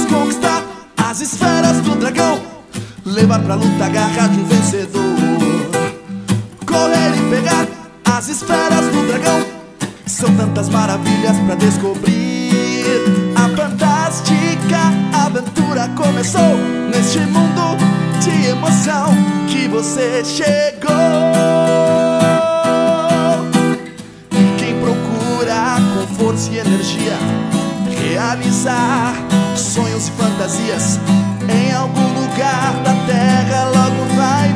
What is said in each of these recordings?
conquistar as esferas do dragão, levar pra luta a garra de um vencedor. Correr e pegar as esferas do dragão, são tantas maravilhas pra descobrir. A fantástica aventura começou neste mundo de emoção que você chegou. E quem procura com força e energia realizar sonhos e fantasias em algum lugar da terra logo vai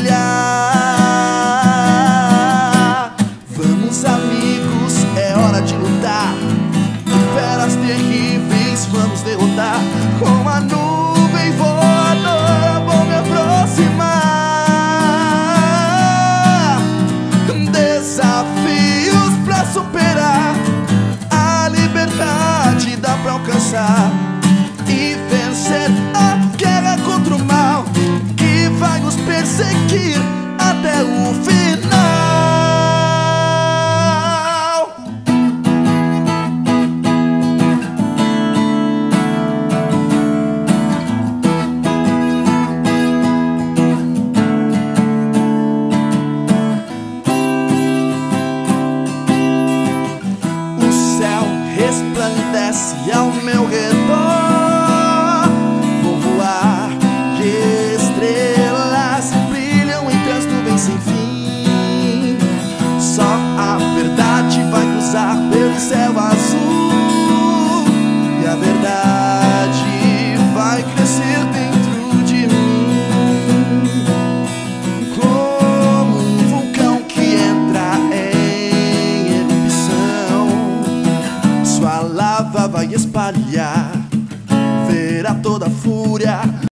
brilhar. Vamos, amigos, é hora de lutar. Feras terríveis vamos derrotar. Com a nuvem voadora vou me aproximar. Desafios pra superar, a liberdade dá pra alcançar e vencer a guerra contra o mal que vai nos perseguir até o final. O céu resplandece ao meu redor, vou voar e estrelas brilham entre as nuvens sem fim. Só a verdade vai cruzar pelo céu azul e a verdade vai crescer dentro de mim, como um vulcão que entra em erupção. Sua lava vai espalhar, verá toda a fúria